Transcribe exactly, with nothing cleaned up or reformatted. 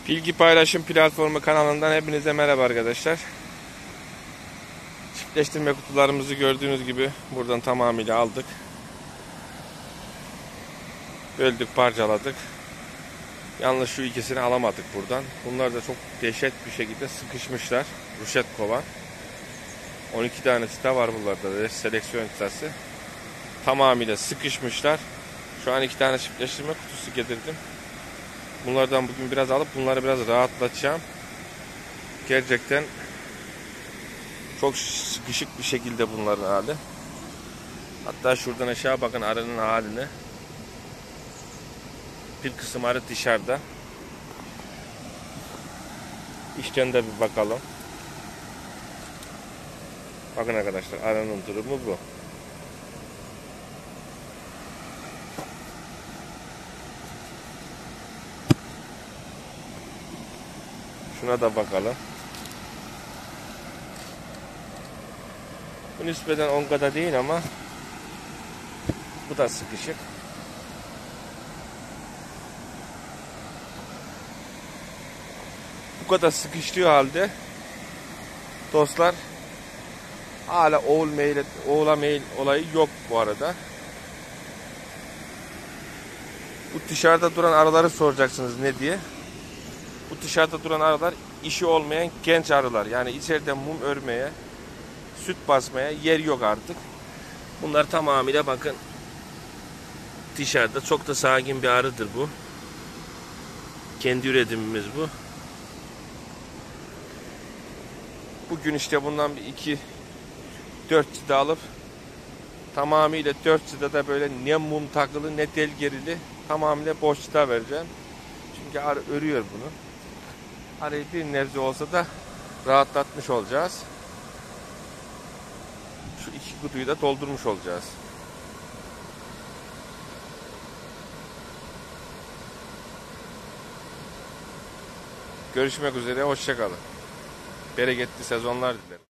Bilgi Paylaşım Platformu kanalından hepinize merhaba arkadaşlar. Çiftleştirme kutularımızı gördüğünüz gibi buradan tamamıyla aldık. Böldük, parçaladık. Yalnız şu ikisini alamadık buradan. Bunlar da çok dehşet bir şekilde sıkışmışlar. Ruşet kovan. on iki tane çıta var bunlarda. Seleksiyon çıtası. Tamamıyla sıkışmışlar. Şu an iki tane çiftleştirme kutusu getirdim. Bunlardan bugün biraz alıp bunları biraz rahatlatacağım. Gerçekten çok sıkışık bir şekilde bunların hali. Hatta şuradan aşağı bakın arının haline. Bir kısım arı dışarıda. İçten de bir bakalım. Bakın arkadaşlar, arının durumu bu. Şuna da bakalım. Bu nispeten on kadar değil ama bu da sıkışık. Bu kadar sıkıştığı halde dostlar hala oğul mail, oğula mail olayı yok bu arada. Bu dışarıda duran arıları soracaksınız ne diye. Bu dışarıda duran arılar işi olmayan genç arılar. Yani içeride mum örmeye, süt basmaya yer yok artık. Bunlar tamamıyla bakın dışarıda. Çok da sakin bir arıdır bu. Kendi üretimimiz bu. Bugün işte bundan bir iki dört çıta alıp tamamıyla dört çıta da böyle ne mum takılı ne del gerili tamamıyla boş çıta vereceğim. Çünkü arı örüyor bunu. Arayı bir nebze olsa da rahatlatmış olacağız. Şu iki kutuyu da doldurmuş olacağız. Görüşmek üzere, hoşça kalın. Bereketli sezonlar dilerim.